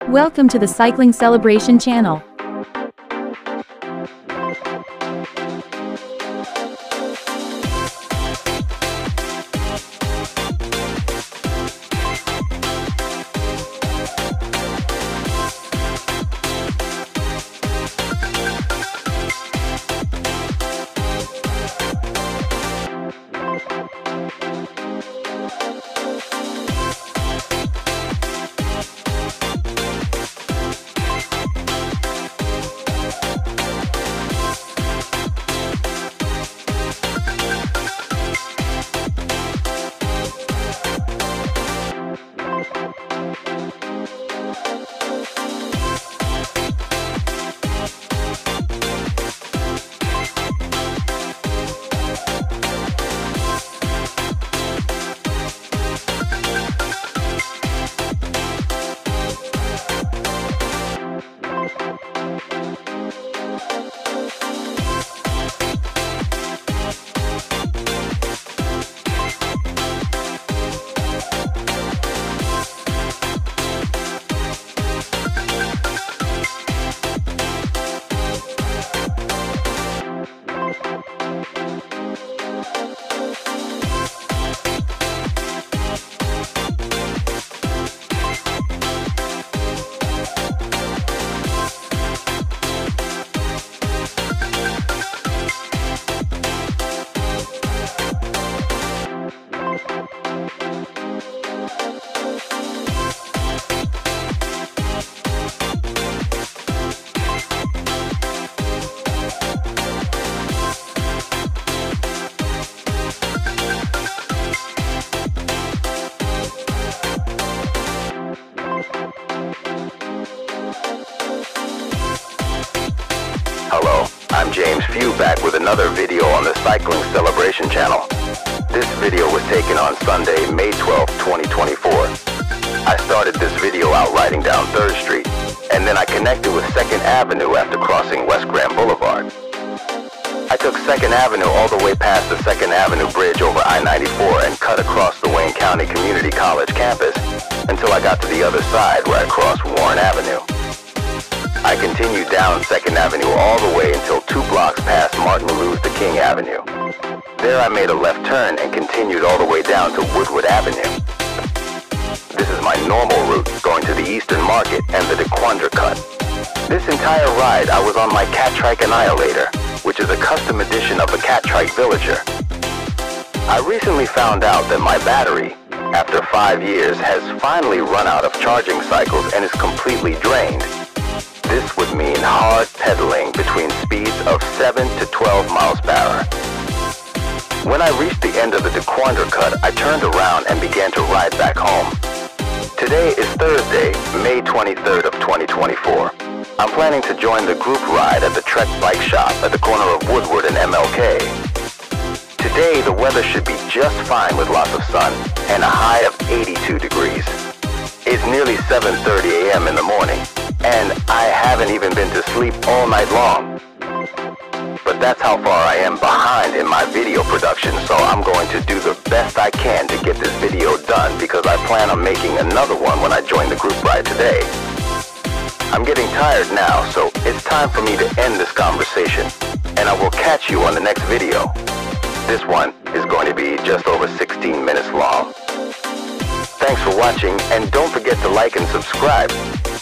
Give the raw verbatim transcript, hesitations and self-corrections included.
Welcome to the Cycling Celebration channel. Hello, I'm James Few back with another video on the Cycling Celebration channel. This video was taken on Sunday, May twelfth, twenty twenty-four. I started this video out riding down third street, and then I connected with second avenue after crossing West Grand Boulevard. I took second avenue all the way past the second avenue bridge over I ninety-four and cut across the Wayne County Community College campus until I got to the other side where I crossed Warren Avenue. I continued down second avenue all the way until two blocks past Martin Luther King Avenue. There I made a left turn and continued all the way down to Woodward Avenue. This is my normal route going to the Eastern Market and the DeQuandra Cut. This entire ride I was on my Catrike Annihilator, which is a custom edition of the Catrike Villager. I recently found out that my battery, after five years, has finally run out of charging cycles and is completely drained. This would mean hard pedaling between speeds of seven to twelve miles per hour. When I reached the end of the DeQuandra Cut, I turned around and began to ride back home. Today is Thursday, May twenty-third of twenty twenty-four. I'm planning to join the group ride at the Trek Bike Shop at the corner of Woodward and M L K. Today the weather should be just fine with lots of sun and a high of eighty-two degrees. It's nearly seven thirty a m in the morning, and I haven't even been to sleep all night long. But that's how far I am behind in my video production, so I'm going to do the best I can to get this video done because I plan on making another one when I join the group ride today. I'm getting tired now, so it's time for me to end this conversation, and I will catch you on the next video. This one is going to be just over sixteen minutes long. Thanks for watching, and don't forget to like and subscribe.